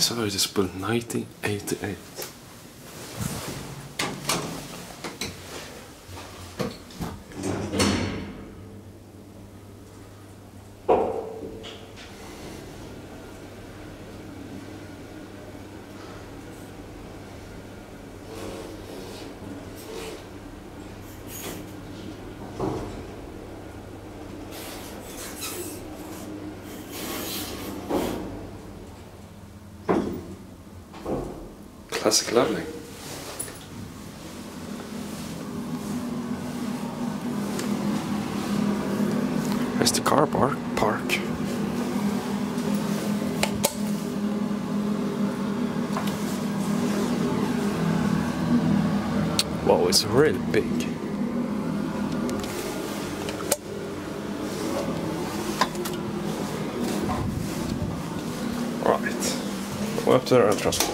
service built 1988. Classic leveling. Here's the car park. Wow, it's really big. Right, we're up to the entrance hall.